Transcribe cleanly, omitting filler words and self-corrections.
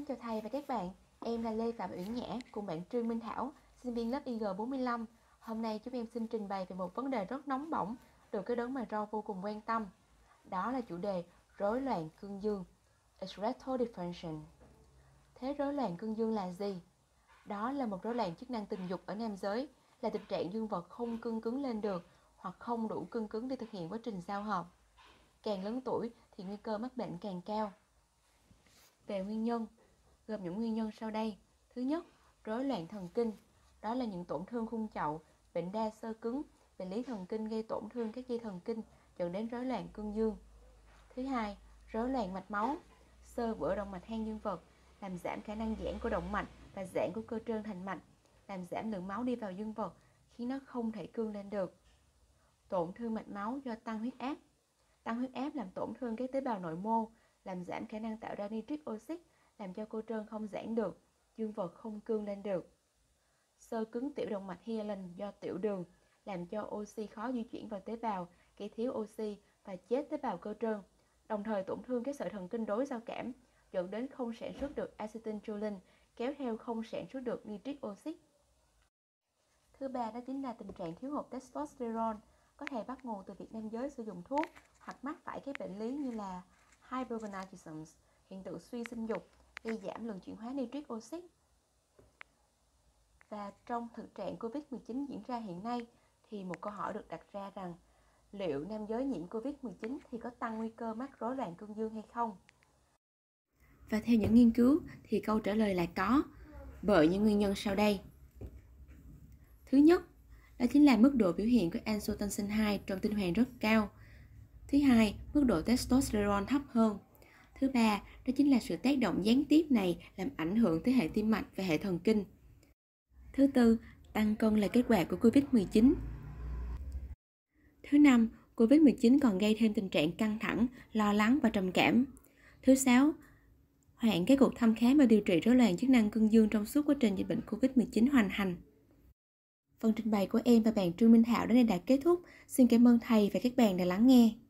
Xin chào thầy và các bạn, em là Lê Phạm Uyển Nhã cùng bạn Trương Minh Thảo, sinh viên lớp IG45. Hôm nay chúng em xin trình bày về một vấn đề rất nóng bỏng được cái đấng mà Ro vô cùng quan tâm. Đó là chủ đề rối loạn cương dương, erectile dysfunction. Thế rối loạn cương dương là gì? Đó là một rối loạn chức năng tình dục ở nam giới, là tình trạng dương vật không cương cứng lên được hoặc không đủ cương cứng để thực hiện quá trình giao hợp. Càng lớn tuổi thì nguy cơ mắc bệnh càng cao. Về nguyên nhân, gồm những nguyên nhân sau đây. Thứ nhất, rối loạn thần kinh. Đó là những tổn thương khung chậu, bệnh đa xơ cứng, bệnh lý thần kinh gây tổn thương các dây thần kinh dẫn đến rối loạn cương dương. Thứ hai, rối loạn mạch máu. Xơ vữa động mạch hang dương vật, làm giảm khả năng giãn của động mạch và giãn của cơ trơn thành mạch, làm giảm lượng máu đi vào dương vật, khiến nó không thể cương lên được. Tổn thương mạch máu do tăng huyết áp. Tăng huyết áp làm tổn thương các tế bào nội mô, làm giảm khả năng tạo ra nitric oxide, làm cho cô trơn không giãn được, dương vật không cương lên được. Xơ cứng tiểu động mạch hyaline do tiểu đường, làm cho oxy khó di chuyển vào tế bào, gây thiếu oxy và chết tế bào cơ trơn, đồng thời tổn thương các sợi thần kinh đối giao cảm, dẫn đến không sản xuất được acetylcholine, kéo theo không sản xuất được nitric oxide. Thứ ba đó chính là tình trạng thiếu hụt testosterone, có thể bắt nguồn từ việc nam giới sử dụng thuốc hoặc mắc phải các bệnh lý như là hypogonadism, hiện tượng suy sinh dục, gây giảm lượng chuyển hóa nitric oxide. Và trong thực trạng Covid-19 diễn ra hiện nay thì một câu hỏi được đặt ra rằng liệu nam giới nhiễm Covid-19 thì có tăng nguy cơ mắc rối loạn cương dương hay không? Và theo những nghiên cứu thì câu trả lời là có, bởi những nguyên nhân sau đây. Thứ nhất, đó chính là mức độ biểu hiện của angiotensin 2 trong tinh hoàn rất cao. Thứ hai, mức độ testosterone thấp hơn. Thứ ba, đó chính là sự tác động gián tiếp này làm ảnh hưởng tới hệ tim mạch và hệ thần kinh. Thứ tư, tăng cân là kết quả của Covid-19. Thứ năm, Covid-19 còn gây thêm tình trạng căng thẳng, lo lắng và trầm cảm. Thứ sáu, hoãn các cuộc thăm khám và điều trị rối loạn chức năng cương dương trong suốt quá trình dịch bệnh Covid-19 hoành hành. Phần trình bày của em và bạn Trương Minh Thảo đến đây đã kết thúc. Xin cảm ơn thầy và các bạn đã lắng nghe.